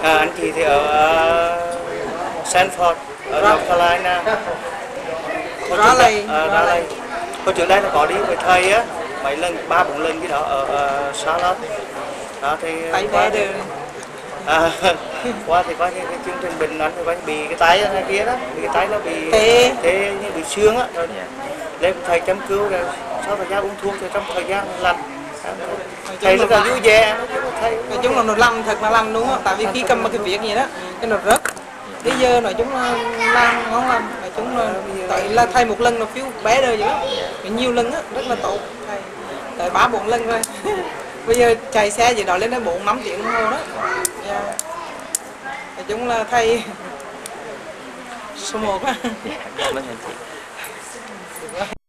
Anh chị thì ở Sanford, ở North Carolina. Raleigh. Hồi trước đây nó có đi với thầy á, mấy lần, 3-4 lần cái đó ở Charlotte. Đó thì qua thì có những cái chương trình bệnh anh thì có bị cái tay này kia đó, bị cái tay nó bị thế như bị xương á, rồi lên thầy chăm cứu rồi sau thời gian uống thuốc thì trong thời gian lành. Thầy rất là vui vẻ, nói chung là nó lành thật là lành đúng không? Tại vì khi cầm một cái việc gì đó cái nó rớt bây giờ nói chung là làm ngon lành, nói chung là thầy một lần là phiếu bé đời vậy đó, nhiều lần á rất là tốt, thầy tới 3-4 lần rồi. Bây giờ chạy xe gì đó lên đến 4-5 tiếng đồng hồ đó. Nói chung là thầy số 1 á.